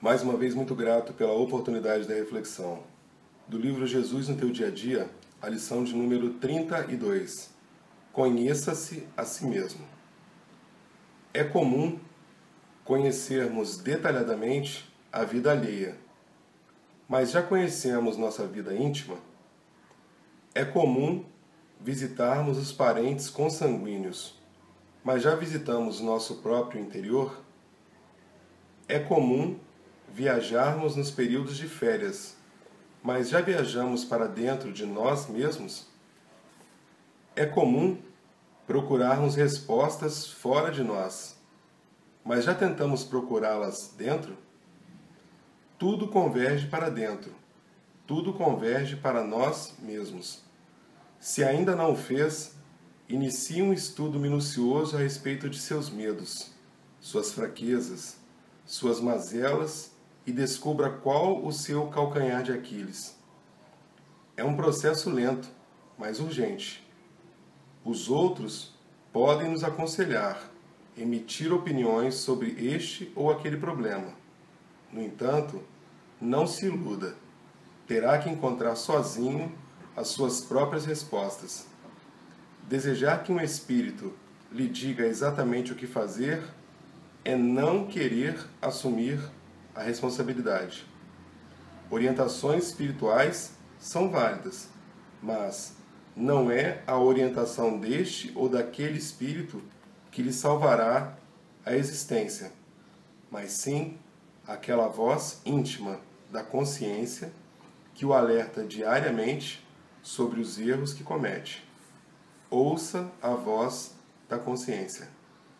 Mais uma vez, muito grato pela oportunidade da reflexão. Do livro Jesus no Teu Dia a Dia, a lição de número 32. Conheça-se a si mesmo. É comum conhecermos detalhadamente a vida alheia, mas já conhecemos nossa vida íntima? É comum visitarmos os parentes consanguíneos, mas já visitamos nosso próprio interior? É comum viajarmos nos períodos de férias, mas já viajamos para dentro de nós mesmos? É comum procurarmos respostas fora de nós, mas já tentamos procurá-las dentro? Tudo converge para dentro, tudo converge para nós mesmos. Se ainda não o fez, inicie um estudo minucioso a respeito de seus medos, suas fraquezas, suas mazelas e descubra qual o seu calcanhar de Aquiles. É um processo lento, mas urgente. Os outros podem nos aconselhar, emitir opiniões sobre este ou aquele problema. No entanto, não se iluda. Terá que encontrar sozinho as suas próprias respostas. Desejar que um espírito lhe diga exatamente o que fazer é não querer assumir a responsabilidade. Orientações espirituais são válidas, mas não é a orientação deste ou daquele espírito que lhe salvará a existência, mas sim aquela voz íntima da consciência que o alerta diariamente sobre os erros que comete. Ouça a voz da consciência.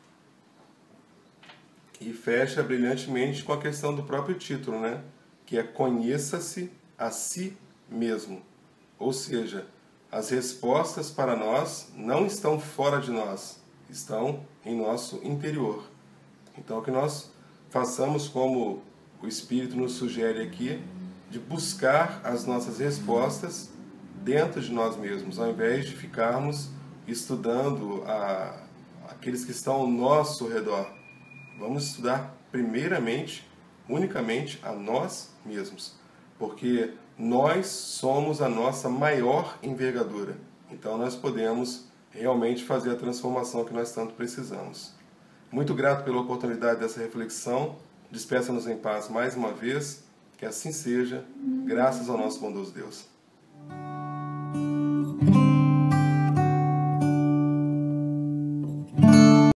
E fecha brilhantemente com a questão do próprio título, né? Que é conheça-se a si mesmo. Ou seja, as respostas para nós não estão fora de nós, estão em nosso interior. Então, que nós façamos como o Espírito nos sugere aqui, de buscar as nossas respostas dentro de nós mesmos, ao invés de ficarmos estudando aqueles que estão ao nosso redor. Vamos estudar primeiramente, unicamente, a nós mesmos, porque nós somos a nossa maior envergadura. Então nós podemos realmente fazer a transformação que nós tanto precisamos. Muito grato pela oportunidade dessa reflexão. Despeça-nos em paz mais uma vez. Que assim seja, graças ao nosso bondoso Deus.